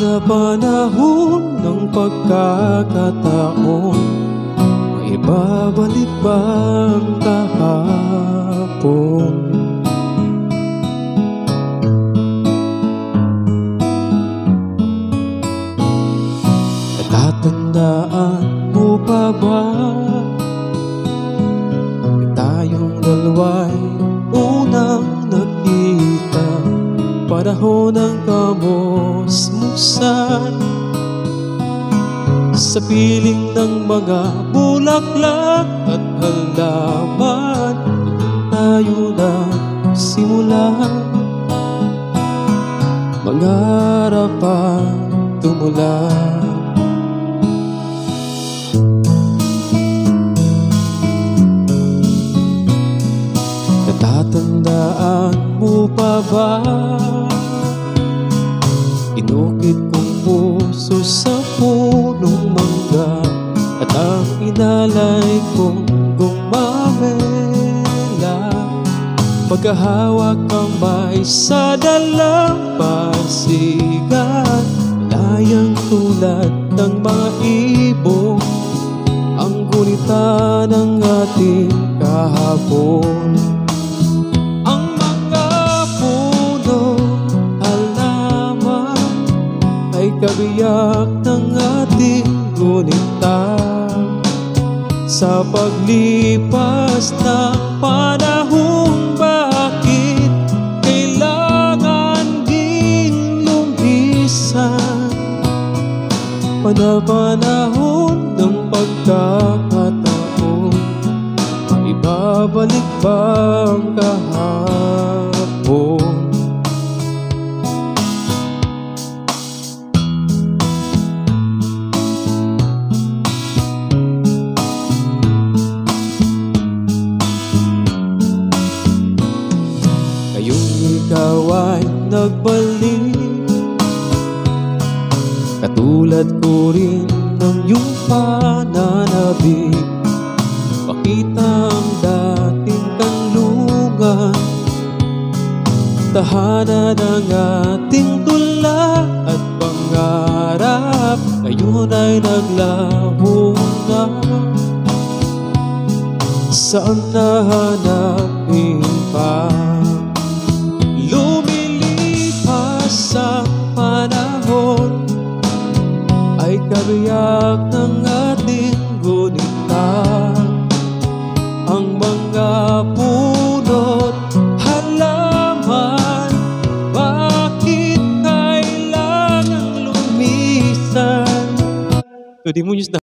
Panahon ng pagkakataon, maibabalik ba ang kahapon? Natatandaan mo pa ba na tayong dalawa'y unang nakita? Panahon ng kamusmusan, sa piling ng mga bulaklak at halaman, tayo na simulan mangarap at tumulan. Natatandaan mo pa ba? Inukit kong puso sa punong mangga, at ang inalay kong gumamela, magkahawak kamay sa dalampasigan. Malayang tulad ng mga ibong ang gunita ng ating kahapon. Kabiyak ng ating gunita sa paglipas ng panahon. Bakit kailangan ding lumisan? Panahon ng pagkakataon, maibabalik ba ang kahapon? Ikaw ay nagbalik, katulad ko rin ng iyong pananabik. Pakita ang dating kanlungan, tahanan ng ating tula at pangarap, ngayon ay naglaho na. Saan nahanapin pa? Lumilipas ang panahon, ay kabiyak ng ating gunita. Ang mga puno't halaman, bakit kailangang lumisan? Pwede mo